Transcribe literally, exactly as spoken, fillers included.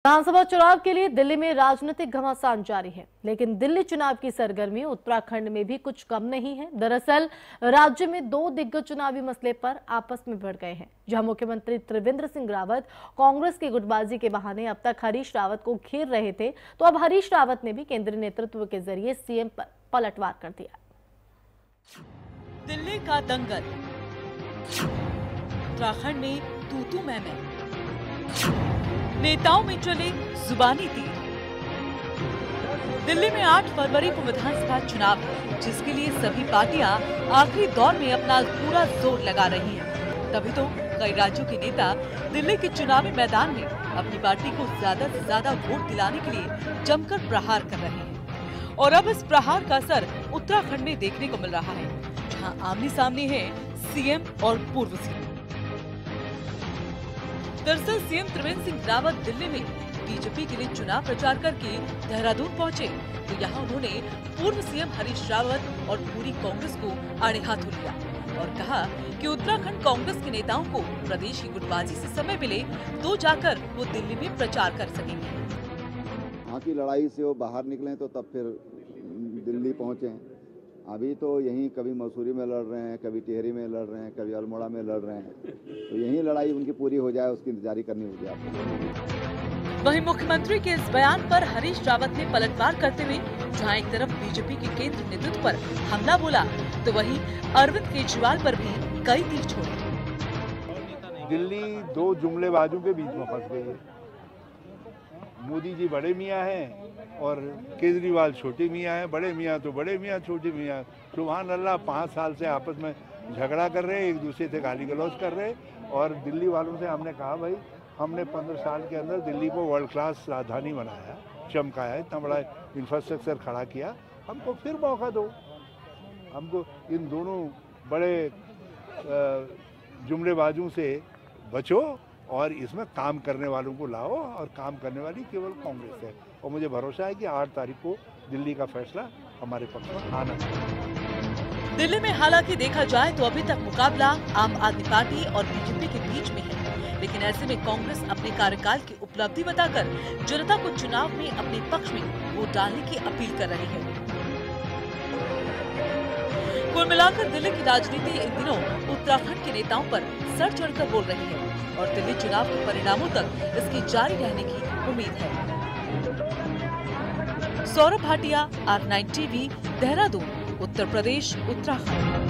विधानसभा चुनाव के लिए दिल्ली में राजनीतिक घमासान जारी है, लेकिन दिल्ली चुनाव की सरगर्मी उत्तराखंड में भी कुछ कम नहीं है। दरअसल राज्य में दो दिग्गज चुनावी मसले पर आपस में भिड़ गए हैं, जहां मुख्यमंत्री त्रिवेंद्र सिंह रावत कांग्रेस की गुटबाजी के बहाने अब तक हरीश रावत को घेर रहे थे, तो अब हरीश रावत ने भी केंद्रीय नेतृत्व के जरिए सीएम पर पलटवार कर दिया। दिल्ली का दंगल, उत्तराखंड में तू तू मैं मैं, नेताओं में चले जुबानी तीर। दिल्ली में आठ फरवरी को विधानसभा चुनाव है, जिसके लिए सभी पार्टियां आखिरी दौर में अपना पूरा जोर लगा रही हैं। तभी तो कई राज्यों के नेता दिल्ली के चुनावी मैदान में अपनी पार्टी को ज्यादा से ज्यादा वोट दिलाने के लिए जमकर प्रहार कर रहे हैं। और अब इस प्रहार का असर उत्तराखंड में देखने को मिल रहा है, जहां आमने सामने है सीएम और पूर्व सीएम। दरअसल सीएम त्रिवेंद्र सिंह रावत दिल्ली में बीजेपी के लिए चुनाव प्रचार करके देहरादून पहुंचे, तो यहां उन्होंने पूर्व सीएम हरीश रावत और पूरी कांग्रेस को आड़े हाथों लिया और कहा कि उत्तराखंड कांग्रेस के नेताओं को प्रदेश की गुटबाजी से समय मिले तो जाकर वो दिल्ली में प्रचार कर सकेंगे। वहाँ की लड़ाई से वो बाहर निकले तो तब फिर दिल्ली पहुंचे। अभी तो यहीं कभी मसूरी में लड़ रहे हैं, कभी टिहरी में लड़ रहे हैं, कभी अल्मोड़ा में लड़ रहे हैं, तो यहीं लड़ाई उनकी पूरी हो जाए उसकी इंतजारी करनी होगी आपको। वहीं मुख्यमंत्री के इस बयान पर हरीश रावत ने पलटवार करते हुए जहां एक तरफ बीजेपी के केंद्रीय नेतृत्व पर हमला बोला, तो वहीं अरविंद केजरीवाल पर भी कई तीर छोड़े। दिल्ली दो जुमलेबाजों के बीच में फंस गई है। मोदी जी बड़े मियाँ हैं और केजरीवाल छोटे मियाँ हैं। बड़े मियाँ तो बड़े मियाँ, छोटे मियाँ सुभान अल्लाह पाँच साल से आपस में झगड़ा कर रहे हैं, एक दूसरे से गाली गलौज कर रहे हैं। और दिल्ली वालों से हमने कहा भाई हमने पंद्रह साल के अंदर दिल्ली को वर्ल्ड क्लास राजधानी बनाया, चमकाया, इतना बड़ा इंफ्रास्ट्रक्चर खड़ा किया, हमको फिर मौका दो। हमको इन दोनों बड़े जुमलेबाजों से बचो और इसमें काम करने वालों को लाओ, और काम करने वाली केवल कांग्रेस है। और मुझे भरोसा है कि आठ तारीख को दिल्ली का फैसला हमारे पक्ष में आना चाहिए। दिल्ली में हालांकि देखा जाए तो अभी तक मुकाबला आम आदमी पार्टी और बीजेपी के बीच में है, लेकिन ऐसे में कांग्रेस अपने कार्यकाल की उपलब्धि बताकर जनता को चुनाव में अपने पक्ष में वोट डालने की अपील कर रही है। कुल मिलाकर दिल्ली की राजनीति इन दिनों उत्तराखंड के नेताओं पर सर चढ़कर बोल रही है और दिल्ली चुनाव के परिणामों तक इसकी जारी रहने की उम्मीद है। Saurabh Bhatia, R nine TV, Dehradun, Uttar Pradesh, Uttarakhand.